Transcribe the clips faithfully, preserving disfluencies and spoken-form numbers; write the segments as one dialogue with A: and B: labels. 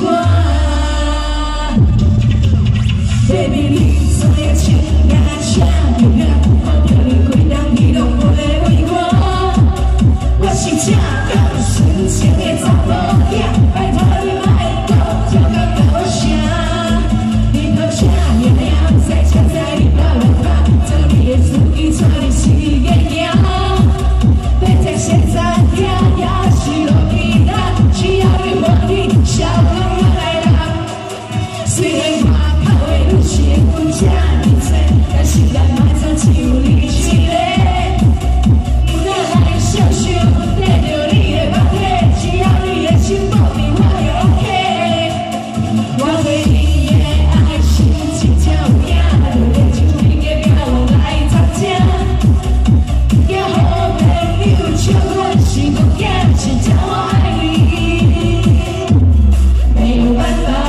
A: 我。Baby， 你做的情也真美啊，我叫你几人你拢袂为我。我是正有纯情的查某囝，拜托你莫搁跳到高声。你好正亮亮，在车在你老人家，做你的司机，带你四个行。别在现在听，也是落去咱，只要你无去，笑容我来人。虽然我口的女性有这么多，但是咱嘛总只有你一个。哪来想想得到你的肉体，只要你的心保庇我就 OK。我对你的爱是真正有影，就连像你的名来作证。也好朋友笑我是个囝，真正我爱你，没有办法。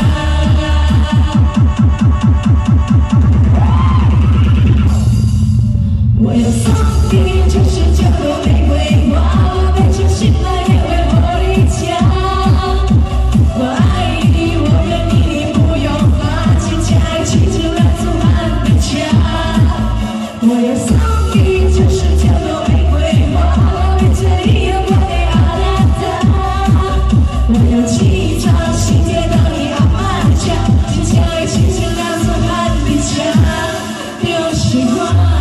A: 我要送你就是这朵玫瑰花，我变成心爱也会和你讲。我爱你，我愿意，你不用怕，请加一起就让祖安的家。我要送你就是这朵玫瑰花，我变成你有我的阿拉达。我要寄张信贴到你阿妈的家，请加一起就让祖安的家。就是我。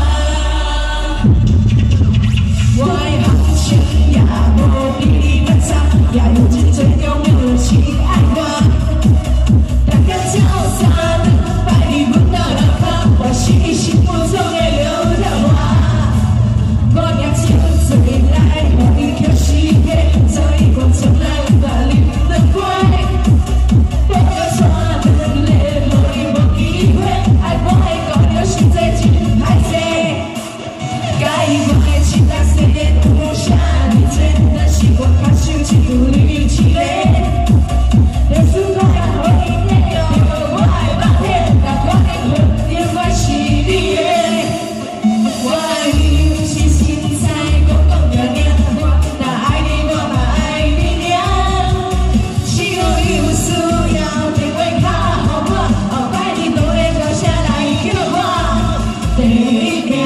A: 我的行情也无比你较差，也有真最重要的是爱我。大家照三两摆你阮到人卡，我是你心目中的刘德华。我拿情醉来互你捡时间，所以我从来无法你的乖。我要山两个无你无机会，爱我的姑娘实在真歹势。介意我的心内细有啥呢多，但是我较想只有你一个。连输我也互你领用，我的肉体，但我的魂永远是你的。我爱你不是身材，讲讲定定，我若爱你，我嘛爱你俩。只要你有需要，电话卡互我，后摆你都会叫声来叫我第一名。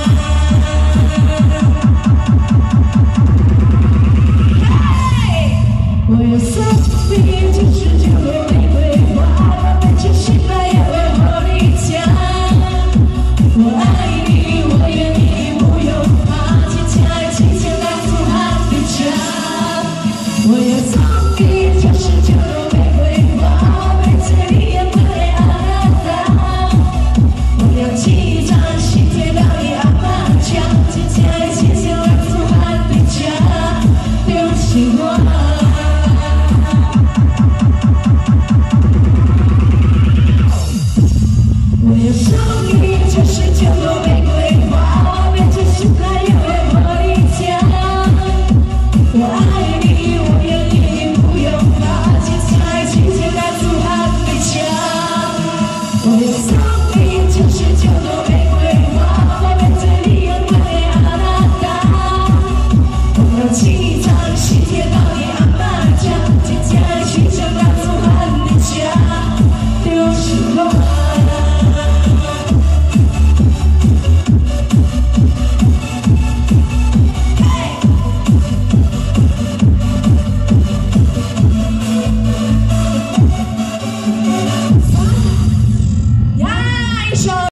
A: 我要送你就是这朵玫瑰花，我变成心爱也会和你讲。我爱你，我愿意，不用怕，请加一起就让祖安的家。我要送你就是这朵玫瑰花，我变成你也不会阿拉达。我要寄张信贴到你阿妈家，请加一起就让祖安的家。就是我。我要送你就是这朵玫瑰花，我变成心爱也会和你讲。我爱你，我愿意，不用怕，请在一起就让祖安的家。我要送你就是这朵玫瑰花，我变成你有我的阿拉达。我要寄张信贴到你阿